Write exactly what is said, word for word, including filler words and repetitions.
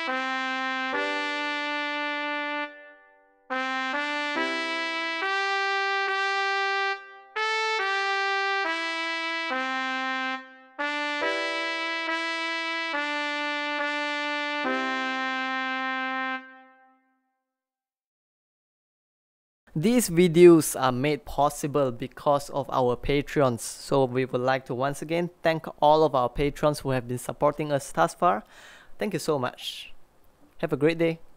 These videos are made possible because of our patrons, so we would like to once again thank all of our patrons who have been supporting us thus far. Thank you so much. Have a great day.